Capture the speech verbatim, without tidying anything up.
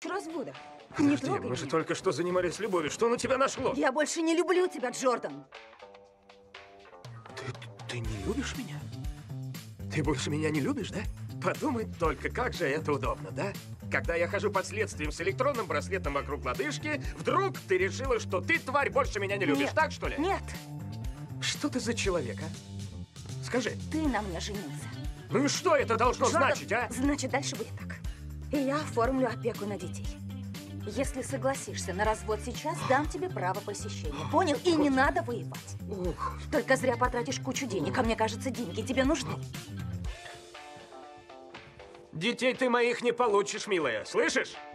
развода. Не Подожди, трогай мы же меня. только что занимались любовью. Что на тебя нашло? Я больше не люблю тебя, Джордан. Ты, ты не любишь меня? Ты больше меня не любишь, да? Подумай только, как же это удобно, да? Когда я хожу под следствием с электронным браслетом вокруг лодыжки, вдруг ты решила, что ты, тварь, больше меня не любишь, Нет. так что ли? Нет, Что ты за человек, а? Скажи, ты на мне женился. ну и что это должно Джордан, значить, а? Значит, дальше будет так. И я оформлю опеку на детей. Если согласишься на развод сейчас, дам тебе право посещения. Понял? И не надо воевать. Ох, Только зря потратишь кучу денег. А мне кажется, деньги тебе нужны. детей ты моих не получишь, милая, слышишь?